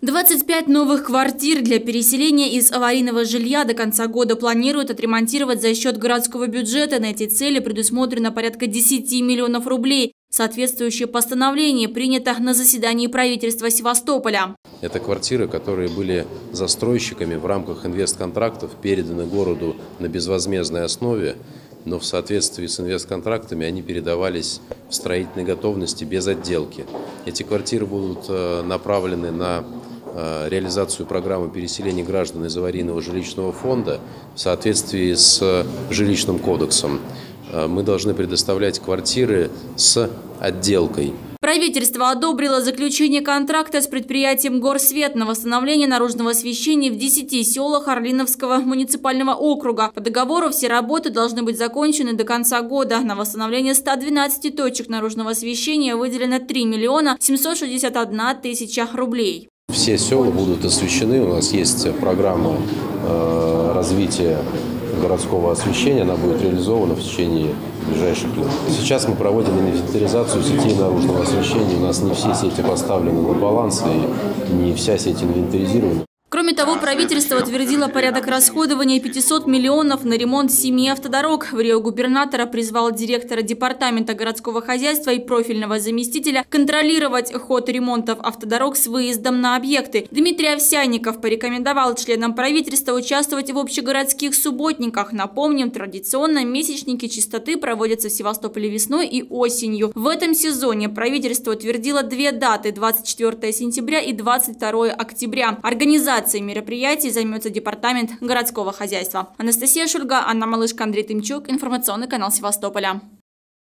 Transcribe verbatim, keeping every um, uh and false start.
двадцать пять новых квартир для переселения из аварийного жилья до конца года планируют отремонтировать за счет городского бюджета. На эти цели предусмотрено порядка десяти миллионов рублей. Соответствующее постановление принято на заседании правительства Севастополя. Это квартиры, которые были застройщиками в рамках инвестконтрактов переданы городу на безвозмездной основе, но в соответствии с инвестконтрактами они передавались в строительной готовности без отделки. Эти квартиры будут направлены на реализацию программы переселения граждан из аварийного жилищного фонда в соответствии с жилищным кодексом. Мы должны предоставлять квартиры с отделкой. Правительство одобрило заключение контракта с предприятием «Горсвет» на восстановление наружного освещения в десяти селах Орлиновского муниципального округа. По договору все работы должны быть закончены до конца года. На восстановление ста двенадцати точек наружного освещения выделено три миллиона семьсот шестьдесят одна тысяча рублей. Все села будут освещены. У нас есть программа э, развития городского освещения, она будет реализована в течение ближайших лет. Сейчас мы проводим инвентаризацию сетей наружного освещения. У нас не все сети поставлены на баланс и не вся сеть инвентаризирована. Кроме того, правительство утвердило порядок расходования пятисот миллионов на ремонт семи автодорог. В Рио губернатора призвал директора департамента городского хозяйства и профильного заместителя контролировать ход ремонтов автодорог с выездом на объекты. Дмитрий Овсянников порекомендовал членам правительства участвовать в общегородских субботниках. Напомним, традиционно месячники чистоты проводятся в Севастополе весной и осенью. В этом сезоне правительство утвердило две даты – двадцать четвёртое сентября и двадцать второе октября. Организация мероприятий займется департамент городского хозяйства. Анастасия Шульга, Анна Малышка, Андрей Тымчук. Информационный канал Севастополя.